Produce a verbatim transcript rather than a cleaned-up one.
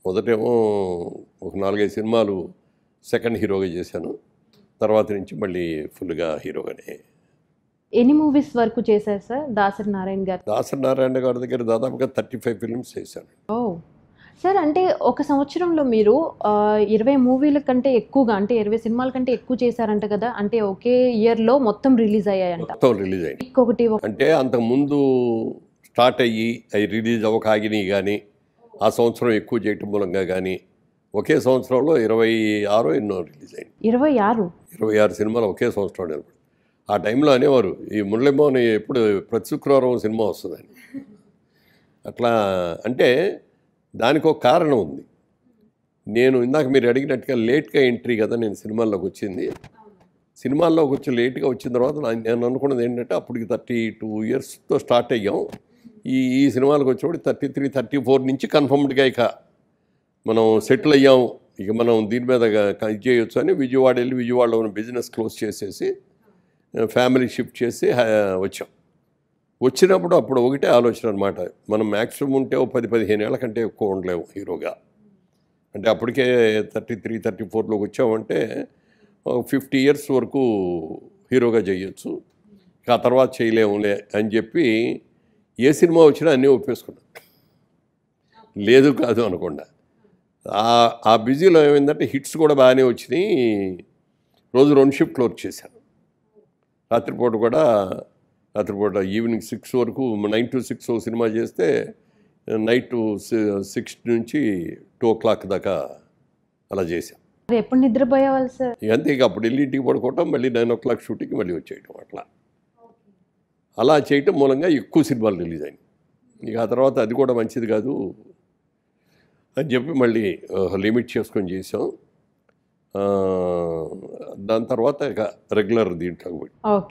మొదటేమో ఒక నాలుగైదు సినిమాలు సెకండ్ హీరోగా చేశాను. తర్వాత నుంచి మళ్ళీ ఫుల్గా హీరోగానే. ఎన్ని మూవీస్ వరకు చేశారు సార్ దాసరి నారాయణ గారు? దాసరి నారాయణ గారి దగ్గర దాదాపుగా థర్టీ ఫైవ్ ఫిల్మ్స్ చేశాను. ఓ సార్, అంటే ఒక సంవత్సరంలో మీరు ఇరవై మూవీల కంటే ఎక్కువగా, అంటే ఇరవై సినిమాల కంటే ఎక్కువ చేశారంట కదా, అంటే ఒకే ఇయర్లో మొత్తం రిలీజ్ అయ్యాయంట. మొత్తం రిలీజ్ అయ్యాయి. ఇంకొకటి అంటే అంతకుముందు స్టార్ట్ అయ్యి అవి రిలీజ్ అవ్వక ఆగినాయి కానీ, ఆ సంవత్సరం ఎక్కువ చేయటం మూలంగా కానీ ఒకే సంవత్సరంలో ఇరవై ఆరు ఎన్నో రిలీజ్ అయింది. ఇరవై ఆరు ఇరవై ఆరు సినిమాలు ఒకే సంవత్సరం నిలబడి. ఆ టైంలో అనేవారు ఈ మురళీ మోహన్ ఎప్పుడు ప్రతి శుక్రవారం సినిమా వస్తుందని. అట్లా అంటే దానికి ఒక కారణం ఉంది. నేను ఇందాక మీరు అడిగినట్టుగా లేట్గా ఎంట్రీ కదా నేను సినిమాల్లోకి వచ్చింది. సినిమాల్లోకి వచ్చి లేట్గా వచ్చిన తర్వాత నేను అనుకున్నది ఏంటంటే అప్పటికి థర్టీ టూ ఇయర్స్తో స్టార్ట్ అయ్యాం. ఈ ఈ సినిమాలకు వచ్చేవాడు థర్టీ త్రీ థర్టీ ఫోర్ నుంచి కన్ఫర్మ్డ్గా ఇక మనం సెటిల్ అయ్యాం, ఇక మనం దీని మీద ఇది చేయొచ్చు అని విజయవాడ వెళ్ళి విజయవాడలో ఉన్న బిజినెస్ క్లోజ్ చేసేసి ఫ్యామిలీ షిఫ్ట్ చేసి వచ్చాం. వచ్చినప్పుడు అప్పుడు ఒకటే ఆలోచన అనమాట, మనం మ్యాక్సిమం ఉంటే ఓ పది పదిహేను ఏళ్ళ కంటే ఎక్కువ ఉండలేము హీరోగా. అంటే అప్పటికే థర్టీ త్రీ థర్టీ ఫోర్లోకి వచ్చామంటే ఫిఫ్టీ ఇయర్స్ వరకు హీరోగా చేయొచ్చు, ఆ తర్వాత చేయలేములే అని చెప్పి ఏ సినిమా వచ్చినా అన్నీ ఒప్పేసుకున్నాం. లేదు కాదు అనకుండా ఆ బిజీలో ఏమైందంటే హిట్స్ కూడా బాగానే వచ్చినాయి. రోజు రెండు షిఫ్ట్లు వర్క్ చేశాను. రాత్రిపూట కూడా రాత్రిపూట ఈవినింగ్ సిక్స్ వరకు నైన్ టు సిక్స్ సినిమా చేస్తే నైట్ సిక్స్ నుంచి టూ ఓ క్లాక్ దాకా అలా చేశాం. ఎప్పుడు నిద్రపోయేవాళ్ళు సార్? అంతే, ఇక అప్పుడు వెళ్ళి ఇంటికి పడుకోవటం, మళ్ళీ నైన్ ఓ క్లాక్ షూటింగ్కి మళ్ళీ వచ్చేయటం. అట్లా అలా చేయటం మూలంగా ఎక్కువ సినిమాలు రిలీజ్ అయినాయి. ఇక ఆ తర్వాత అది కూడా మంచిది కాదు అని చెప్పి మళ్ళీ లిమిట్ చేసుకొని చేసాం. దాని తర్వాత ఇక రెగ్యులర్ దీంట్లోకి పోయి